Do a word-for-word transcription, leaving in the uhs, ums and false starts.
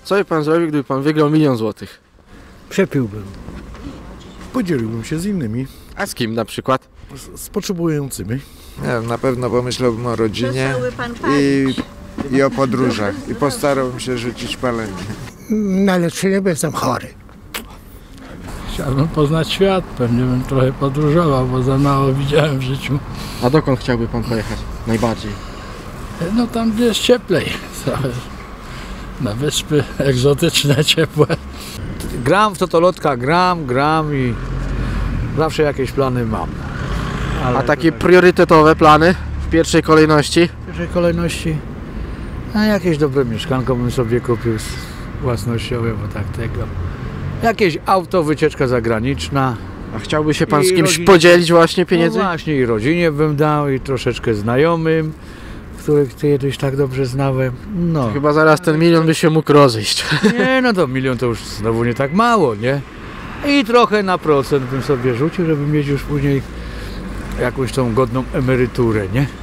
Co by pan zrobił, gdyby pan wygrał milion złotych? Przepiłbym. Podzieliłbym się z innymi, A z kim na przykład? z, z potrzebującymi. Nie wiem, na pewno pomyślałbym o rodzinie Przestałby pan i, i o podróżach. I postarałbym się rzucić palenie. Na leczenie, bo jestem chory. Chciałbym poznać świat, pewnie bym trochę podróżował, bo za mało widziałem w życiu. A dokąd chciałby pan pojechać najbardziej? No tam, gdzie jest cieplej. Na wyspy egzotyczne, ciepłe. Gram w totolotka, gram, gram i zawsze jakieś plany mam. Ale A takie priorytetowe plany w pierwszej kolejności? w pierwszej kolejności a jakieś dobre mieszkanko bym sobie kupił własnościowe, bo tak tego. Jakieś auto, wycieczka zagraniczna. A chciałby się pan I z kimś rodzinie- podzielić właśnie pieniędzy? No właśnie i rodzinie bym dał i troszeczkę znajomym, których kiedyś tak dobrze znałem. No. Chyba zaraz ten milion by się mógł rozejść. Nie, no to milion to już znowu nie tak mało, nie? I trochę na procent bym sobie rzucił, żeby mieć już później jakąś tą godną emeryturę, nie?